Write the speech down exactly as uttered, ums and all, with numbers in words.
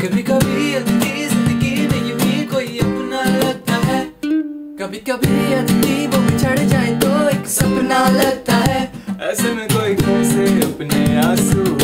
कभी कभी अपनी जिंदगी में ये भी कोई अपना लगता है, कभी कभी अपनी वो बिछड़ जाए तो एक सपना लगता है। ऐसे में कोई कैसे अपने आंसू